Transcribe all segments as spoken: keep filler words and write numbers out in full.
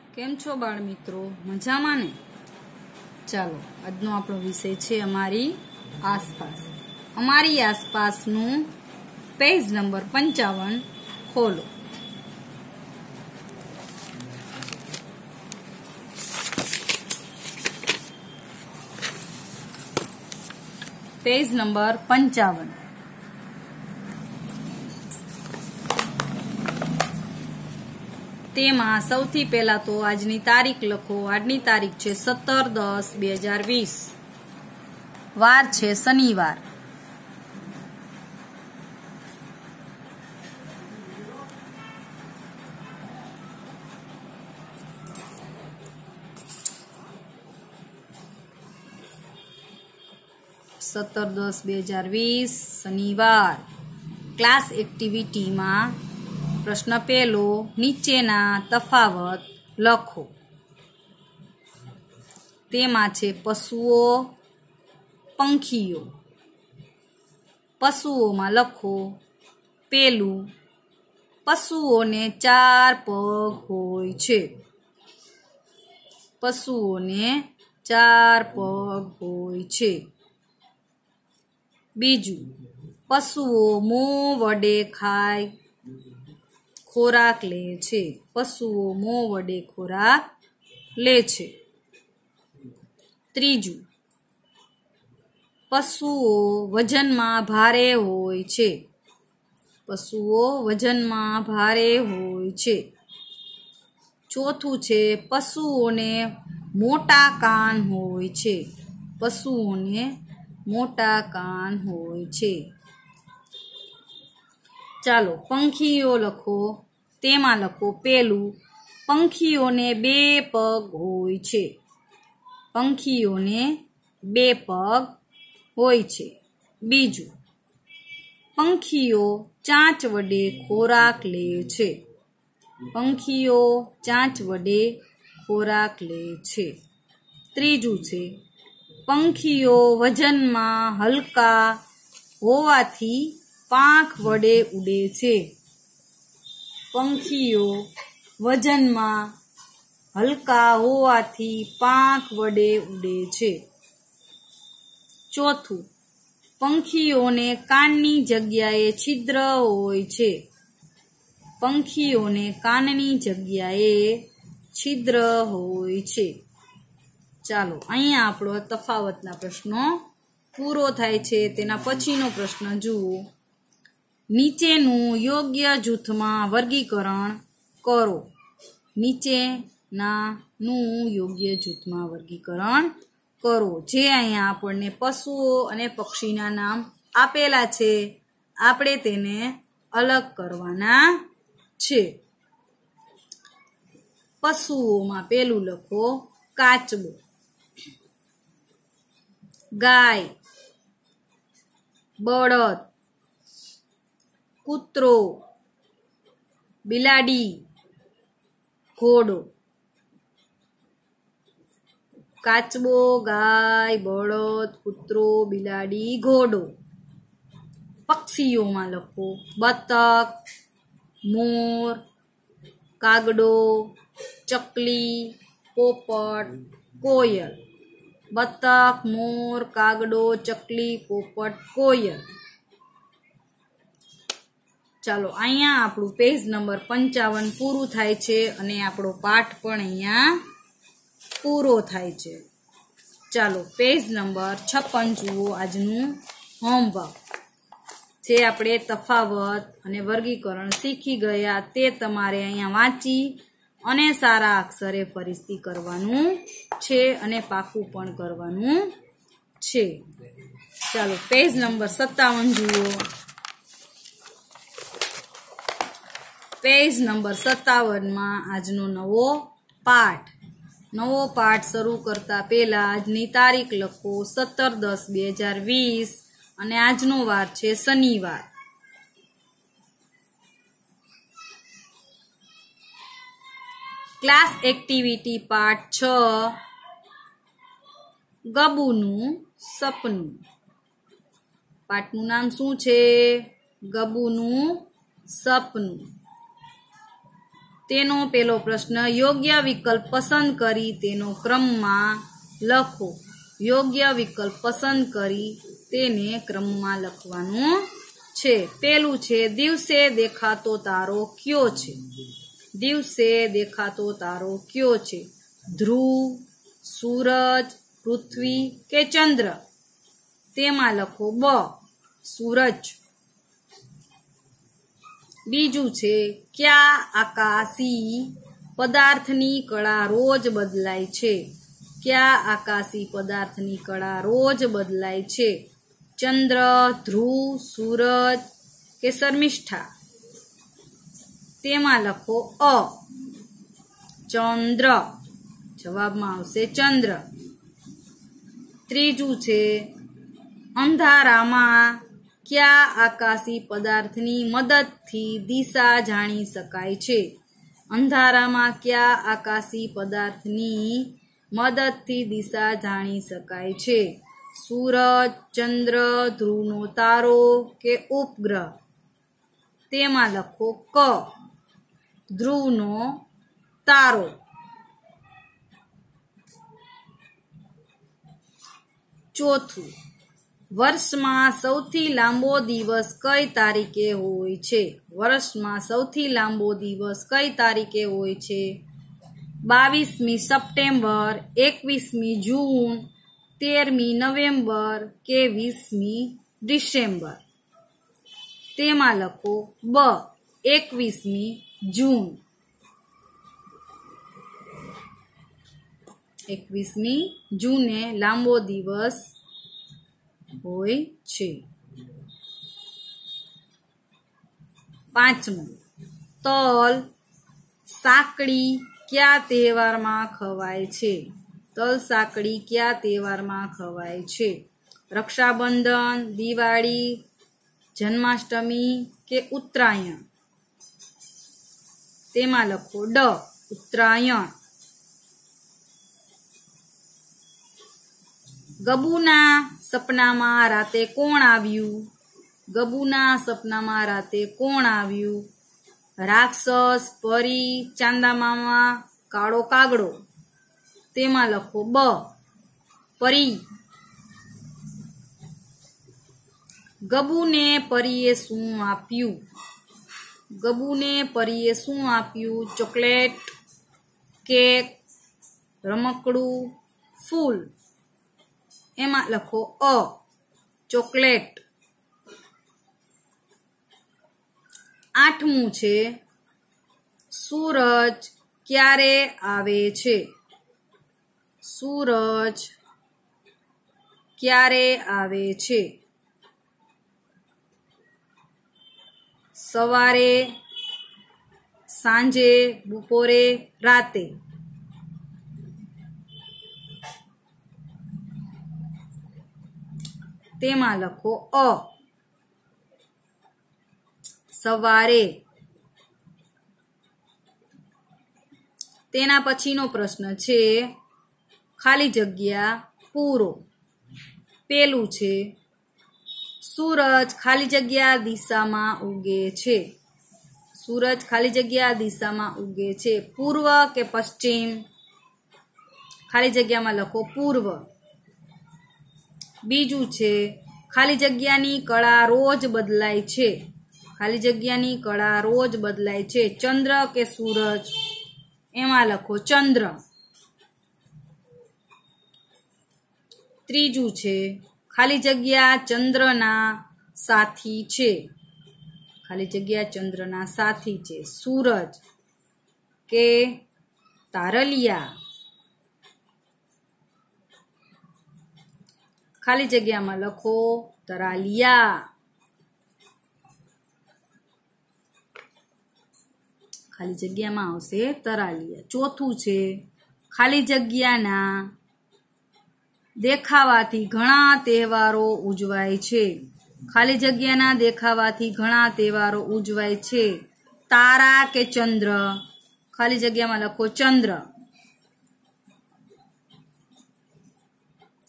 केम छो बाळ मित्रों मजामां ने। चालो आजनो आपणो विषय छे अमारी आसपास। अमारी आसपासनुं पेज नंबर पंचावन खोलो। पेज नंबर पंचावन। तेमां सौथी पहेला तो आजनी तारीख लखो। आजनी तारीख छे सत्तर दस बे हजार वीस। वार छे शनिवार। सत्तर दस बे हजार वीस शनिवार। क्लास एक्टिविटी में प्रश्न पहलो नीचेना तफावत लखो। तेमां छे पशुओ पंखीओ। पशुओं में लखो पेलू पशुओं ने चार पग होय छे। पशुओं ने चार पग होय छे। बीजू पशुओं मों वडे खाय खोराक ले छे। पशुओं मों वडे खोराक ले छे। त्रीजू पशुओं वजन में भारे होय छे। पशुओं वजन में भारे होय छे। चौथू छे पशुओं ने मोटा कान होय छे। पशुओं ने मोटा कान होय छे। चालो पंखीओ लखो। तेमां लखो पेलू पंखीओ ने बे पग होय छे। पंखीओ ने बे पग होय छे। बीजू पंखीओ चांच वडे खोराक ले छे। पंखीओ चांच वडे खोराक ले छे। त्रीजू छे पंखीओ वजन में हलका होवाथी पांख वडे उड़े छे। पंखीओ वजन में हलका होवाथी पांख वडे उड़े छे। चौथू पंखीओ ने काननी जग्याए छिद्र होय छे। पंखीओ ने काननी जग्याए छिद्र होय छे। चालो अहींया आपणो तफावतना प्रश्नो पूरो थाय छे। तेना पछीनो प्रश्न जुओ। नीचेनुं योग्य जूथमां वर्गीकरण करो। नीचेनानुं योग्य जूथमां वर्गीकरण करो। जे अहींया आपणने पशुओ अने पक्षीना नाम आपेला छे आपणे तेने अलग करवाना छे। पशुओमां पेલું લખો કાચબો, गाय, बळद, कूतरो, बिलाड़ी, घोड़ो। काचबो, गाय, बळद, कूतरो, बिलाड़ी, घोड़ो। पक्षीओ में लखो बतक, मोर, कागड़ो, चकली, पोपट, कोयल। बतक, मोर, कागड़ो, चकली, पोपट, कोयल। चालो अहींया आपणुं पेज नंबर पंचावन पूरुं थाय छे अने आपणो पाठ पण अहींया पूरो थाय छे। चालो पेज नंबर छप्पन जुओ। आजनुं होमवर्क जे आपणे तफावत अने वर्गीकरण शीखी गया ते तमारे अहींया वांची अने सारा अक्षरे फरीथी करवानुं छे अने पाकું पण करवानुं छे। चालो पेज नंबर सत्तावन जुओ। पेज नंबर सत्तावन में आजनो नवो पाठ। नवो पाठ शुरू करता पहेला आजनी तारीख लखो सत्तर दस बे हजार वीस अने आजनो वार छे शनिवार। क्लास एक्टिविटी पाठ छ गबूनुं सपનું। पाठनुं नाम शुं छे? गबूनुं सपનું। तेनो पेलो प्रश्न योग्य विकल्प पसंद करी तेनो क्रम में लखो। योग्य विकल्प पसंद करी तेने क्रम में लखवानुं छे। पेलू छे दिवसे देखातो तारो क्यो छे। दिवसे देखातो तारो क्यो छे? ध्रुव, सूरज, पृथ्वी के चंद्र? तेमां लखो ब सूरज। बीजू छे क्या आकाशी पदार्थनी कला रोज बदलाय छे? क्या आकाशी पदार्थनी कला रोज बदलाय छे? चंद्र, ध्रुव, सूरज के शर्मिष्ठा? तेमां लखो अ चंद्र। जवाब में आवशे चंद्र। त्रीजू छे अंधारामां क्या आकाशी पदार्थनी मददथी दिशा जाणी शकाय छे? अंधारामां क्या आकाशी पदार्थनी मददथी दिशा जाणी शकाय छे? सूरज, चंद्र, ध्रुवनो तारो के उपग्रह? तेमां लखो क ध्रुवनो तारो। चौथुं वर्ष में सौथी लांबो दिवस कई तारीखे होय छे? वर्ष में सौथी लांबो दिवस कई तारीखे होय छे? बावीसमी सप्टेम्बर, एकवीसमी जून, तेरमी नवेम्बर के वीसमी डिसेम्बर? तेमां लखो ब एकवीसमी जून। एकवीसमी जूने लांबो दिवस होय छे। पांचमो तल साकड़ी क्या तहेवार में खवाय छे? तल साकड़ी क्या तहेवार में खवाय छे? रक्षाबंधन, दिवाળી, जन्माष्टमी के उत्तरायण? तेमां लखो ड उत्तरायण। गबूना सपना में राते कोण आव्यु? गबूना सपना में राते कोण आव्यु? राक्षस, परी, चांदा मामा, काळो कागड़ो? तेमां लखो ब परी। गबूने परीए शुं आप्यु? गबूने परीए शुं आप्यु? चॉकलेट, केक, रमकड़ू, फूल? एमां लखो अ चॉकलेट। आठमू छे सूरज क्यारे आवे छे? सूरज क्यारे आवे छे? सवारे, सांजे, बपोरे, राते? तेमां लखो अ सवारे। तेना पछीनो प्रश्न छे खाली जग्या पूरो। पेलू छे सूरज खाली जग्या दिशा में उगे छे। सूरज खाली जग्या दिशा में उगे छे। पूर्व के पश्चिम? खाली जग्या में लखो पूर्व। बीजू छे खाली जग्यानी कला रोज बदलाय छे। खाली जग्यानी कला रोज बदलाय छे। चंद्र के सूरज? एमां लखो चंद्र। त्रीजू छे खाली जग्या चंद्रना साथी छे। खाली जग्या चंद्रना साथी छे। सूरज के तारलिया? खाली जग्या में लखो तरालिया। खाली जग्या में आवशे तरालिया। चौथुं छे खाली जग्याना देखावाथी घणा तहेवारो उजवाय छे। खाली जग्याना देखावाथी घणा तहेवारो उजवाय छे। तारा के चंद्र? खाली जग्या में लखो चंद्र।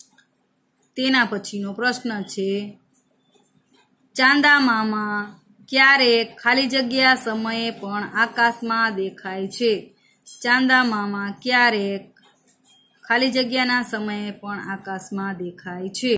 तेना पछीनो प्रश्न छे चांदा मामा ક્યારેક ખાલી જગ્યા સમયે પણ આકાશમાં દેખાય છે. ચાંદા મામા ક્યારેક ખાલી જગ્યાના સમયે પણ આકાશમાં દેખાય છે.